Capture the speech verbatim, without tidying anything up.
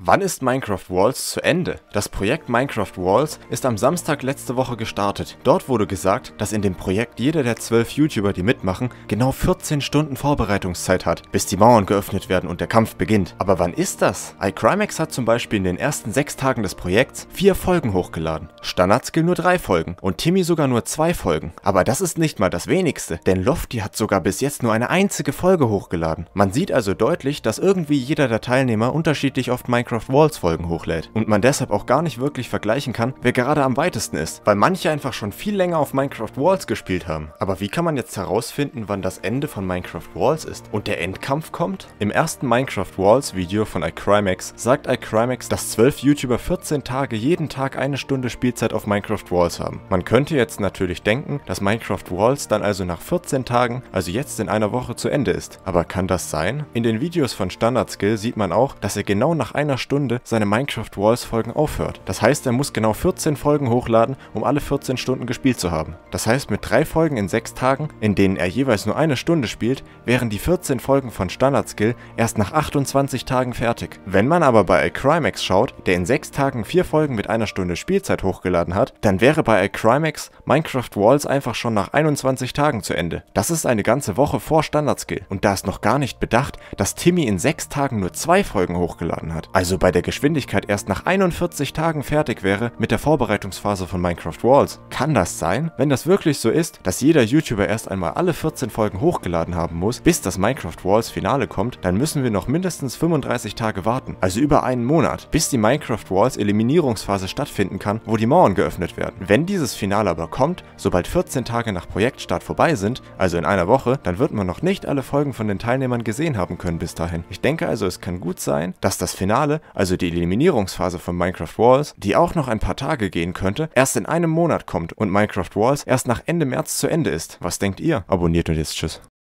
Wann ist Minecraft Walls zu Ende? Das Projekt Minecraft Walls ist am Samstag letzte Woche gestartet. Dort wurde gesagt, dass in dem Projekt jeder der zwölf YouTuber, die mitmachen, genau vierzehn Stunden Vorbereitungszeit hat, bis die Mauern geöffnet werden und der Kampf beginnt. Aber wann ist das? iCrimex hat zum Beispiel in den ersten sechs Tagen des Projekts vier Folgen hochgeladen, Standardskill nur drei Folgen und Timmy sogar nur zwei Folgen. Aber das ist nicht mal das wenigste, denn Lofty hat sogar bis jetzt nur eine einzige Folge hochgeladen. Man sieht also deutlich, dass irgendwie jeder der Teilnehmer unterschiedlich oft Minecraft Walls Folgen hochlädt und man deshalb auch gar nicht wirklich vergleichen kann, wer gerade am weitesten ist, weil manche einfach schon viel länger auf Minecraft Walls gespielt haben. Aber wie kann man jetzt herausfinden, wann das Ende von Minecraft Walls ist und der Endkampf kommt? Im ersten Minecraft Walls Video von iCrimex sagt iCrimex, dass zwölf YouTuber vierzehn Tage jeden Tag eine Stunde Spielzeit auf Minecraft Walls haben. Man könnte jetzt natürlich denken, dass Minecraft Walls dann also nach vierzehn Tagen, also jetzt in einer Woche, zu Ende ist. Aber kann das sein? In den Videos von Standardskill sieht man auch, dass er genau nach einer Stunde seine Minecraft Walls Folgen aufhört. Das heißt, er muss genau vierzehn Folgen hochladen, um alle vierzehn Stunden gespielt zu haben. Das heißt, mit drei Folgen in sechs Tagen, in denen er jeweils nur eine Stunde spielt, wären die vierzehn Folgen von Standardskill erst nach achtundzwanzig Tagen fertig. Wenn man aber bei iCrimex schaut, der in sechs Tagen vier Folgen mit einer Stunde Spielzeit hochgeladen hat, dann wäre bei iCrimex Minecraft Walls einfach schon nach einundzwanzig Tagen zu Ende. Das ist eine ganze Woche vor Standardskill. Und da ist noch gar nicht bedacht, dass Timmy in sechs Tagen nur zwei Folgen hochgeladen hat. Also bei der Geschwindigkeit erst nach einundvierzig Tagen fertig wäre mit der Vorbereitungsphase von Minecraft Walls. Kann das sein? Wenn das wirklich so ist, dass jeder YouTuber erst einmal alle vierzehn Folgen hochgeladen haben muss, bis das Minecraft Walls Finale kommt, dann müssen wir noch mindestens fünfunddreißig Tage warten, also über einen Monat, bis die Minecraft Walls Eliminierungsphase stattfinden kann, wo die Mauern geöffnet werden. Wenn dieses Finale aber kommt, sobald vierzehn Tage nach Projektstart vorbei sind, also in einer Woche, dann wird man noch nicht alle Folgen von den Teilnehmern gesehen haben können bis dahin. Ich denke also, es kann gut sein, dass das Finale, also die Eliminierungsphase von Minecraft Walls, die auch noch ein paar Tage gehen könnte, erst in einem Monat kommt und Minecraft Walls erst nach Ende März zu Ende ist. Was denkt ihr? Abonniert und jetzt tschüss.